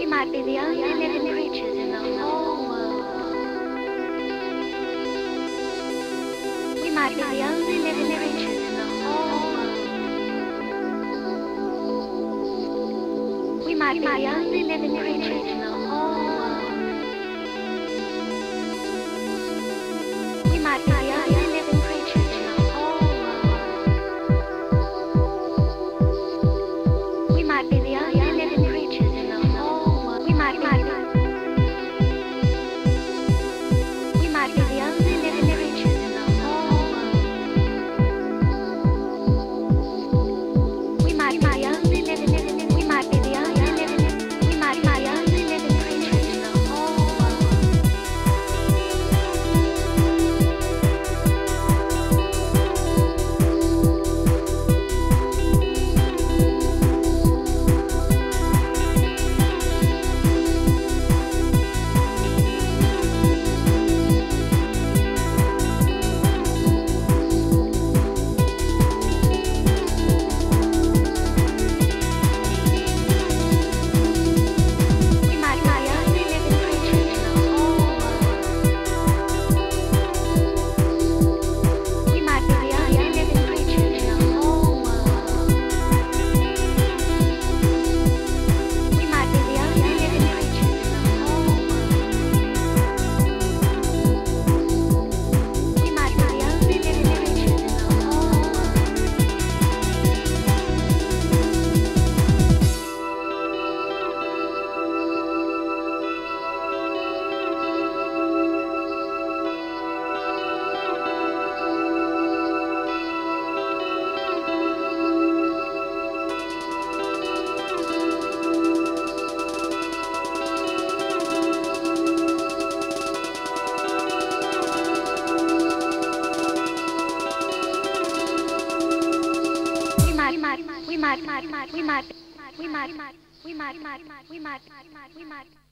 might be the only living creatures in the whole world. We might be the only living creatures in the whole world. We might be the only living creatures in the whole world. We might be the only living creatures in the whole world. We might be the only living creatures in the whole world. We might be the only living creatures in the whole world. We might be the only living. We might be the only living. We might be the only living creatures in the whole world. We might.